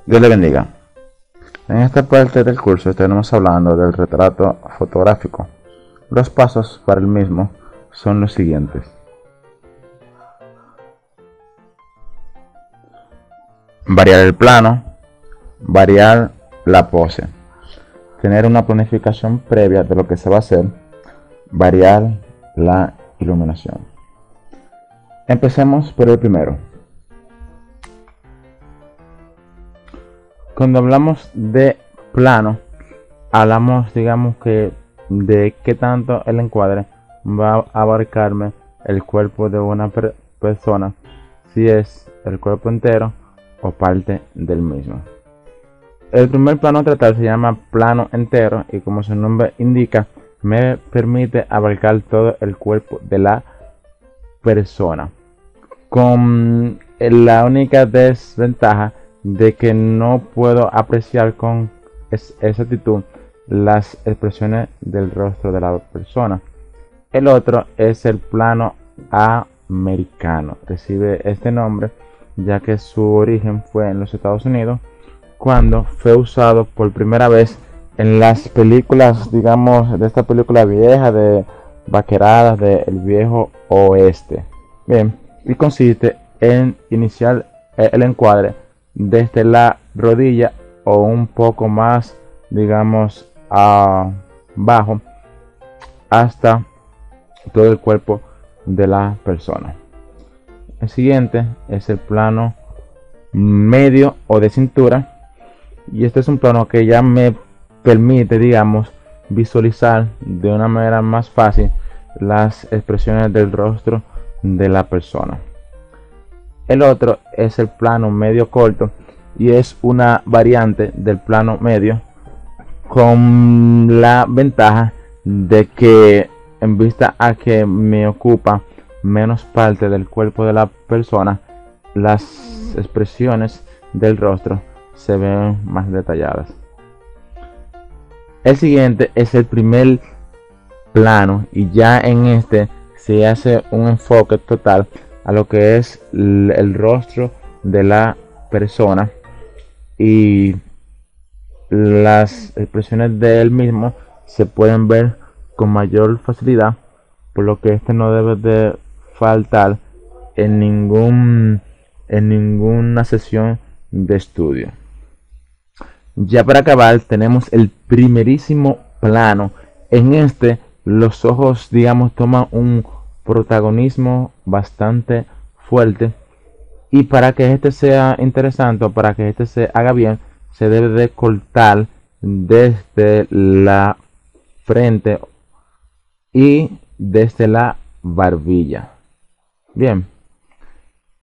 Dios le bendiga. En esta parte del curso estaremos hablando del retrato fotográfico. Los pasos para el mismo son los siguientes. Variar el plano, variar la pose, tener una planificación previa de lo que se va a hacer, variar la iluminación. Empecemos por el primero. Cuando hablamos de plano, hablamos, digamos, que de qué tanto el encuadre va a abarcarme el cuerpo de una persona, si es el cuerpo entero o parte del mismo. El primer plano a tratar se llama plano entero y, como su nombre indica, me permite abarcar todo el cuerpo de la persona, con la única desventaja de que no puedo apreciar con exactitud las expresiones del rostro de la persona. El otro es el plano americano. Recibe este nombre ya que su origen fue en los Estados Unidos, cuando fue usado por primera vez en las películas, digamos, de esta película vieja de vaqueradas del viejo oeste. Bien, y consiste en iniciar el encuadre desde la rodilla o un poco más, digamos, abajo hasta todo el cuerpo de la persona. El siguiente es el plano medio o de cintura, y este es un plano que ya me permite, digamos, visualizar de una manera más fácil las expresiones del rostro de la persona. El otro es el plano medio corto y es una variante del plano medio, con la ventaja de que, en vista a que me ocupa menos parte del cuerpo de la persona, las expresiones del rostro se ven más detalladas. El siguiente es el primer plano, y ya en este se hace un enfoque total a lo que es el rostro de la persona, y las expresiones de él mismo se pueden ver con mayor facilidad, por lo que este no debe de faltar en ninguna sesión de estudio. Ya para acabar tenemos el primerísimo plano. En este los ojos, digamos, toman un protagonismo bastante fuerte, y para que este sea interesante o para que este se haga bien, se debe de cortar desde la frente y desde la barbilla. Bien,